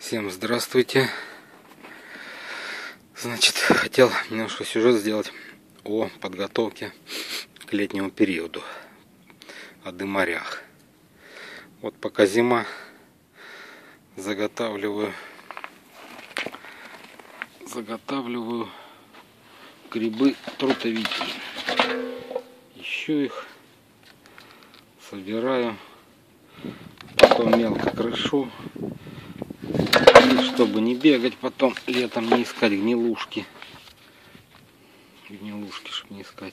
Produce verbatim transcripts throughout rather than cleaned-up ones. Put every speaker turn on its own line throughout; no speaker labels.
Всем здравствуйте. Значит, хотел немножко сюжет сделать о подготовке к летнему периоду, о дымарях. Вот пока зима, заготавливаю заготавливаю грибы трутовики. Ищу их, собираю, потом мелко крошу. И чтобы не бегать потом летом, не искать гнилушки. Гнилушки, чтобы не искать.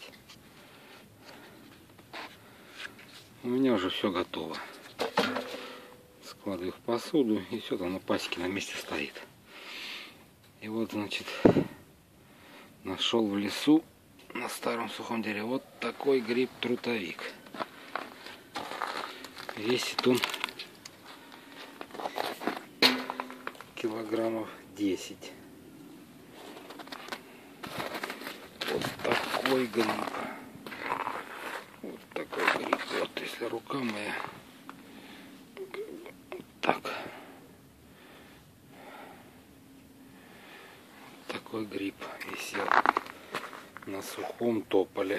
У меня уже все готово. Складываю их в посуду, и все там на пасеке на месте стоит. И вот, значит, нашел в лесу на старом сухом дереве вот такой гриб трутовик. Весит он килограммов десять. Вот такой гриб. Вот такой гриб. Вот если рука моя. Вот так. Вот такой гриб висел на сухом тополе.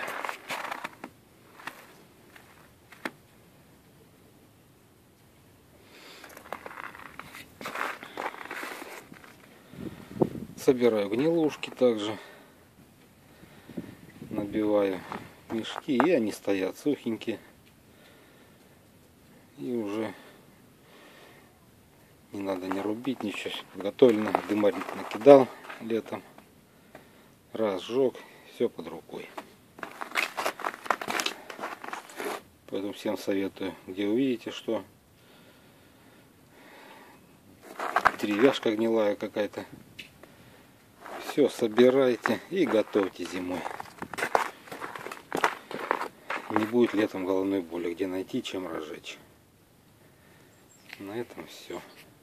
Собираю гнилушки также, набиваю мешки, и они стоят сухенькие. И уже не надо не рубить, ничего, все подготовлено. Дымарь накидал летом, разжег, все под рукой. Поэтому всем советую, где увидите, что деревяшка гнилая какая-то, все собирайте и готовьте зимой. Не будет летом головной боли, где найти, чем разжечь. На этом все.